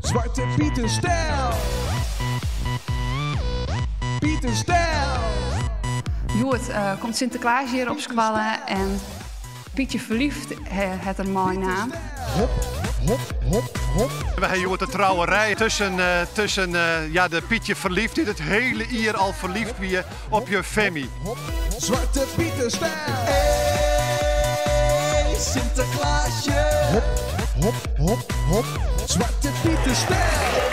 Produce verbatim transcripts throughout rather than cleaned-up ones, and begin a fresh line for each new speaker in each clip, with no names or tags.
Zwarte Pieten stijl. Pieten stijl.
Joert uh, komt Sinterklaas hier op squallen en Pietje verliefd het een mooie naam.
Hop, hop, hop, hop.
We hebben Joert de trouwerij tussen, uh, tussen uh, ja, de Pietje verliefd die het hele jaar al verliefd weer op je Femi.
Zwarte Pieten stijl. Hey, Sinterklaasje. Hop, hop, hop, hop. Zwarte Pieten stijl.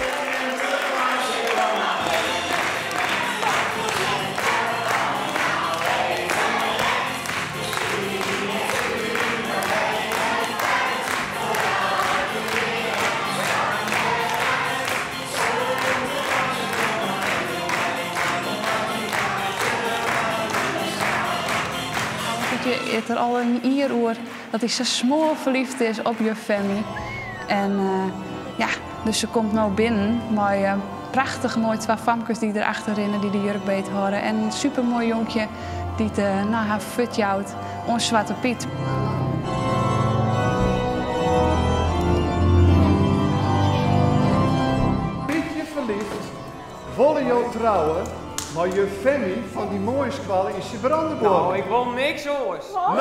Het is er al een jaar oer dat hij zo smoor verliefd is op je Femi. En uh, ja, dus ze komt nou binnen met uh, prachtig mooi twee famkes die erachter rennen, die de jurk beet horen. En een supermooi jonkje die het uh, naar haar fut jouwt, ons Zwarte Piet.
Pietje verliefd, volle jou trouwen. Maar je Femi van die mooie squallen is je Brandenburg.
Nou, ik wil niks hoors.
Nou.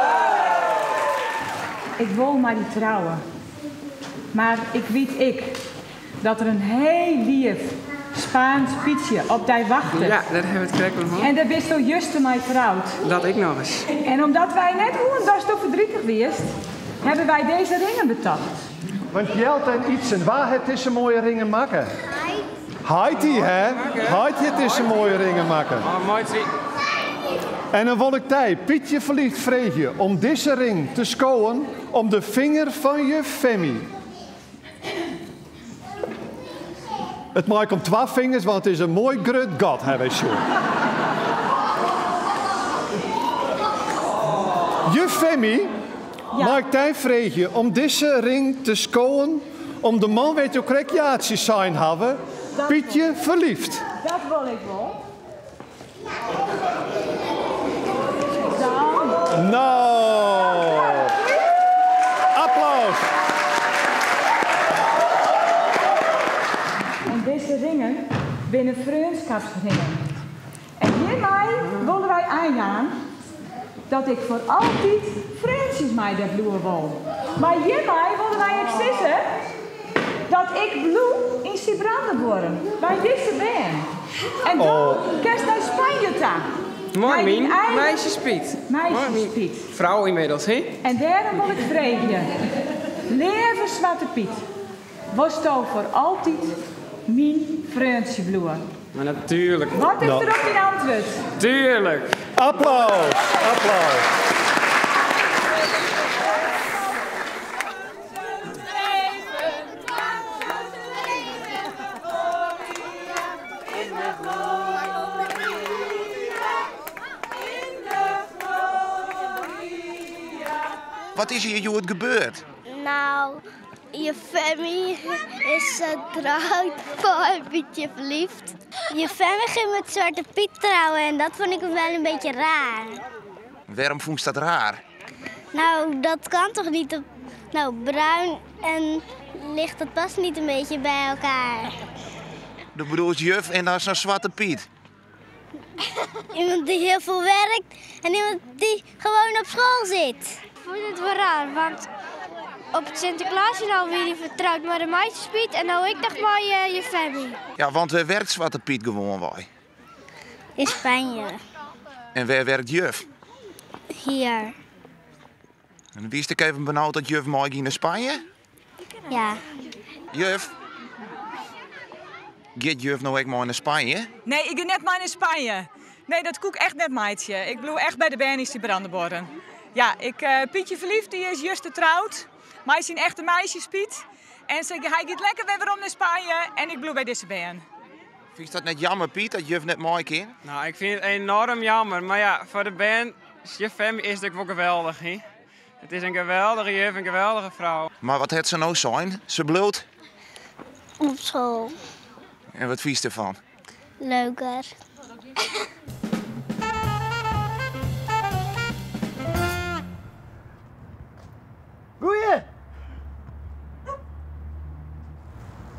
Ik wil maar die trouwen. Maar ik weet ik dat er een heel lief Spaans Pietje op die wacht.
Ja, daar hebben we het correct van.
En daar bist zo juist mij trouwd.
Dat ik nog eens.
En omdat wij net hoe dat zo verdrietig geweest, hebben wij deze ringen betaald.
Want Jelt en iets en waar het is een mooie ringen maken. Heidi, hè? Heidi, het is een mooie ringen maken.
Oh, mooi te zien.
En dan wil ik jij, Pietje verliefd, vreeg je om deze ring te scoren om de vinger van je Femi. Het maakt om twee vingers, want het is een mooi grut gat, hè, wij zo. Je Femi,
Ja.
maakt jij vreeg je om deze ring te scoren om de man weet je recreatie zijn hebben. Pietje verliefd.
Dat wil ik wel. Dan.
Nou. Applaus.
En deze ringen binnen vriendschapsringen. En hiermee willen wij aangaan dat ik voor altijd vriendjes mij dat bloeien wil. Maar hiermee willen wij ook zeggen dat ik bloe in Sint-Brandenburg bij deze band. En dan
Oh.
kerst naar Spanje ta.
Mooi,
Bij die
Mien.
eigen-
Meisjespiet.
Meisjespiet.
Vrouw inmiddels, hè?
En daarom wil ik vragen. Lieve Zwarte Piet, was jou voor altijd mijn vriendje bloeien?
Maar natuurlijk.
Wat is
Nou.
er op die antwoord?
Tuurlijk.
Applaus. Applaus.
Wat is hier Joert gebeurd?
Nou, je Femi is getrouwd voor een Pietje verliefd. Je Femi ging met Zwarte Piet trouwen en dat vond ik wel een beetje raar.
Waarom vond je dat raar?
Nou, dat kan toch niet op... Nou, bruin en licht, dat past niet een beetje bij elkaar.
De bedoelt juf en dan is zo'n Zwarte Piet.
Iemand die heel veel werkt en iemand die gewoon op school zit. Ik vond het wel raar, want op het Sinterklaas nou weer vertrouwd met een meisjespiet en nou ik dacht maar je, je Femi.
Ja, want waar werkt Zwarte Piet gewoon bij?
In Spanje,
En waar werkt juf?
hier.
En wie is ik even benauwd dat juf mooi ging naar Spanje?
Ja.
Juf? Gaat juf nou ook mooi naar Spanje?
Nee, ik ga net maar in Spanje. Nee, dat koek echt net meidje. Ik bloe echt bij de Bernies die Brandenborren. Ja, ik, uh, Pietje verliefd, die is juist getrouwd. Maar hij is een echte meisjespiet. En ze, hij gaat lekker weer weer om naar Spanje en ik bloe bij deze band.
Vind je dat net jammer, Piet, dat juf net mooi kan?
Nou, ik vind het enorm jammer. Maar ja, voor de band, je Femi is natuurlijk wel geweldig, hè? Het is een geweldige juf, een geweldige vrouw.
Maar wat heeft ze nou zijn? Ze bloed.
Op school.
En wat vies ervan?
Leuker.
Goeie!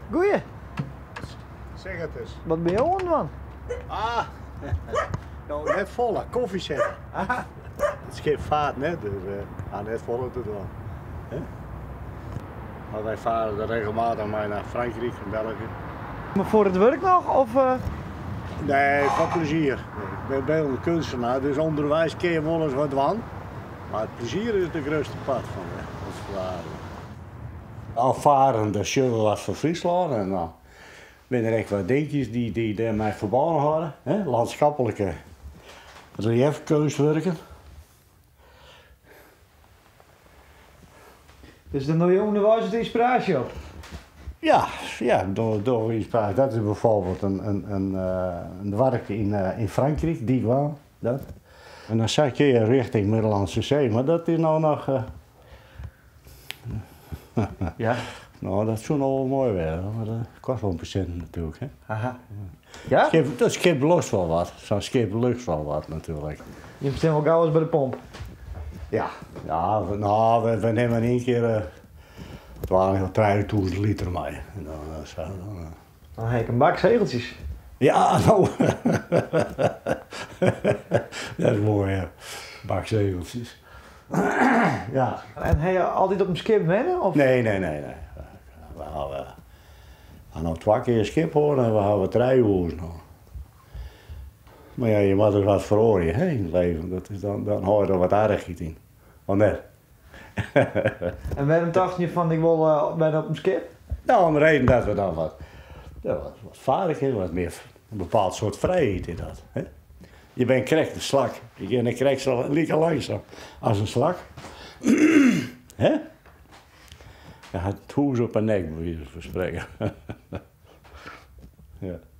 Goeie.
Zeg het eens.
Wat ben je aan, man?
Ah, nou net volle, koffie zetten.
Ah.
Het schip vaart net, dus uh, ah, net volle te doen. He? Maar wij varen er regelmatig mee naar Frankrijk en België.
Maar voor het werk nog? Of, uh...
Nee, van plezier. Ik ben beeldend kunstenaar, dus onderwijs kun je wel eens wat van. Maar het plezier is de grootste part van het varen. Afvaren, dat zullen we wat van Friesland. En dan zijn er echt wat dingetjes die, die, die mij verbannen hadden. Hè? Landschappelijke reliefkunstwerken.
Dus dan doe je onderwijs de inspiratie op?
Ja, ja door, door inspiratie. Dat is bijvoorbeeld een, een, een, uh, een werk in, uh, in Frankrijk, die kwam. Dat. En dan zag je richting Middellandse Zee, maar dat is nou nog. Uh...
Ja.
Nou, dat zou nog wel mooi worden, maar dat kost wel een patiënt natuurlijk. Hè?
Aha. Ja?
Schip, dat schip lust wel wat, zo'n schip lust wel wat natuurlijk.
Je bestelt wel gauw eens bij de pomp?
Ja, ja we, nou, we, we nemen in één keer. Uh, het waren drieduizend liter mee. En dan, uh, zo, dan, uh...
Dan heb ik een bak zegeltjes.
Ja, nou. Dat is mooi, ja. Bak zegeltjes. Ja.
En heb je altijd op een schip wennen? Of?
Nee, nee, nee, nee. We hebben, we hebben nog twee keer een schip hoor en we hebben drie uur nog. Maar ja, je moet er wat verhoren hè, in het leven. Dat is dan, dan hoor je er wat aardigheid in. Want net.
En waarom dacht je van ik wil uh, bijna op een schip?
Nou, om de reden dat we dan wat, ja, wat, wat vaardigheden, wat meer een bepaald soort vrijheid in dat. Hè? Je bent krek, een slak. Je bent een krek zo lekker langzaam als een slak. Hè? Je gaat het hoes op een nek, bij wijze van spreken. Ja.